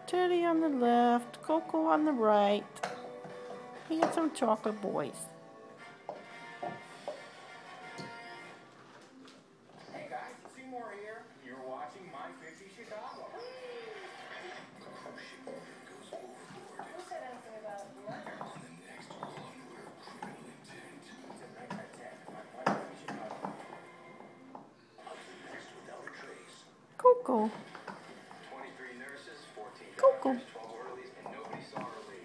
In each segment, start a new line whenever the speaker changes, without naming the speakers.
Teddy on the left, Coco on the right. Handsome chocolate boys.
Hey guys, Seymour here. You're watching My 50 Chicago.
Who said anything about murder?
On the next onward criminal intent.
Tonight at 10 on My 50 Chicago.
Next without a trace.
Coco.
23 nurses, 14
Coco.
doctors, 12 orderlies, and nobody saw her leave.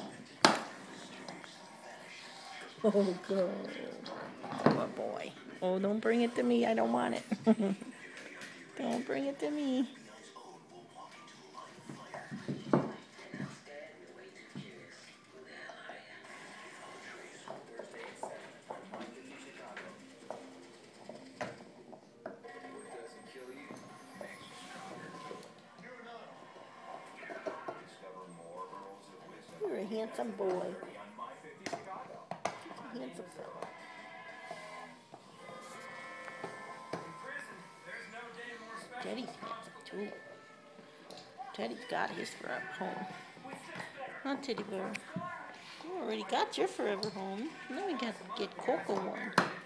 Oh, good. Oh, boy. Oh, don't bring it to me. I don't want it. Don't bring it to me. You're a handsome boy. Handsome fellow. Teddy's handsome too. Teddy's got his forever home. Huh, Teddy bear? You already got your forever home. Now we got to get Coco one.